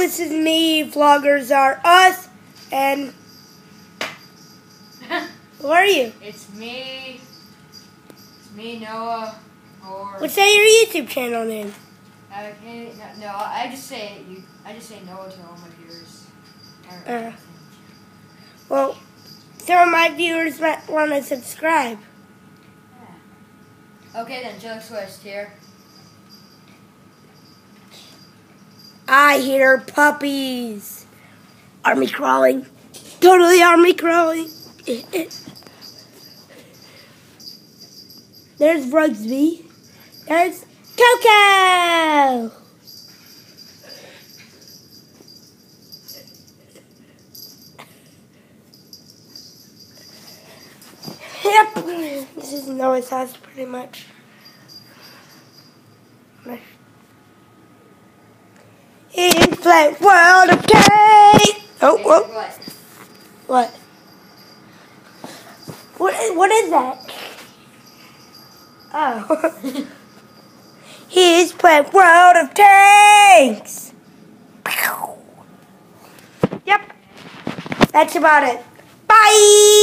this is me. Vloggers are us. And who are you? It's me. It's me, Noah. Or What's that your YouTube channel name? no, I just say Noah to all my viewers. Well, some of my viewers might want to subscribe. Yeah. Okay then, Joe Swift here. I hear puppies. Army crawling. Totally army crawling. There's Rugsby. There's Coco. Yep. This is Noah's house pretty much. He's playing World of Tanks. Oh, what? What is that? Oh. He's playing World of Tanks. Yep. That's about it. Bye.